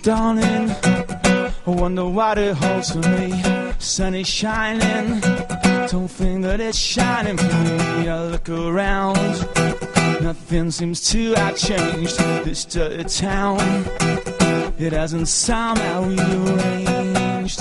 Darling, I wonder what it holds for me. Sun is shining, don't think that it's shining for me. I look around, nothing seems to have changed. This dirty town, it hasn't somehow rearranged.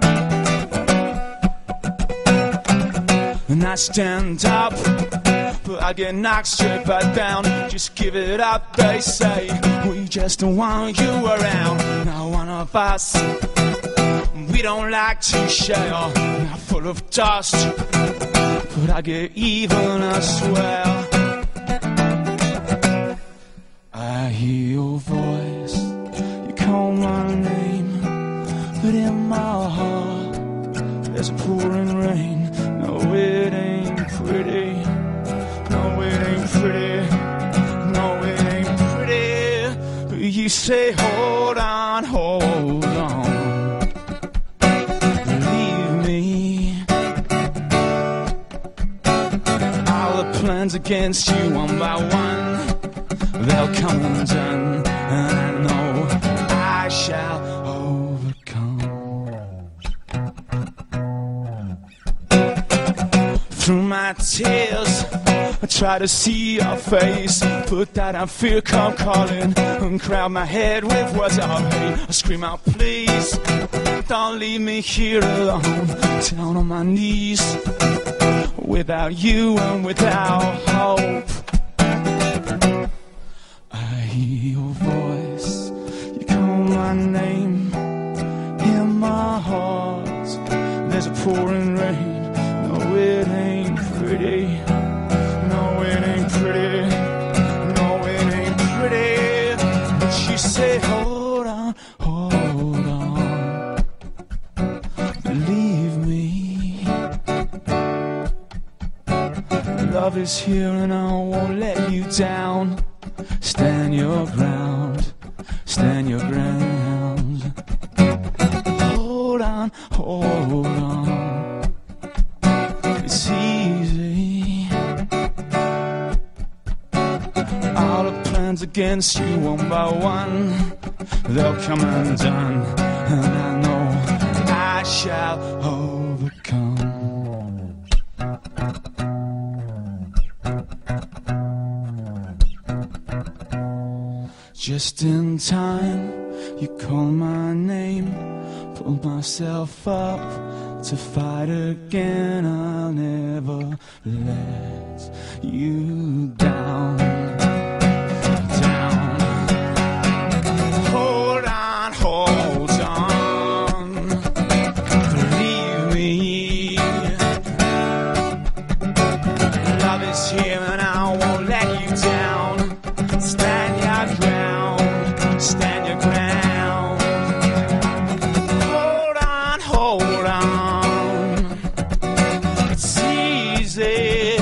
And I stand up, but I get knocked straight back down. Just give it up, they say. We just don't want you around. Now one of us, we don't like to share. Not full of dust, but I get even, I swear. I hear your voice, you call my name, but in my heart there's a pouring rain. No, it ain't pretty. No, it ain't pretty. No, it ain't pretty. But you say, hold on, hold on. Believe me. All the plans against you, one by one, they'll come undone. And I know I shall overcome. Through my tears, I try to see your face, but that I fear come calling, and crowd my head with words of hate. I scream out, please, don't leave me here alone, down on my knees, without you and without hope. I hear your voice, you call my name, in my heart there's a pouring rain. No, it ain't pretty. No, it ain't pretty. No, it ain't pretty. But you say, hold on, hold on. Believe me. Love is here and I won't let you down. Stand your ground. Stand your ground. Hold on, hold on. It's easy. All the plans against you, one by one, they'll come undone. And I know I shall overcome. Just in time, you call my name, pulled myself up to fight again. I'll never let you down, down. Hold on, hold on. Believe me. Love is here and I won't let you down. Stand your ground, stand your ground. Hold on, hold on. It's easy.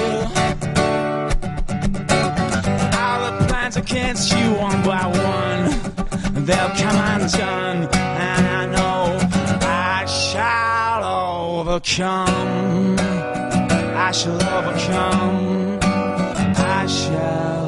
All the plans against you, one by one, they'll come undone. And I know I shall overcome. I shall overcome. I shall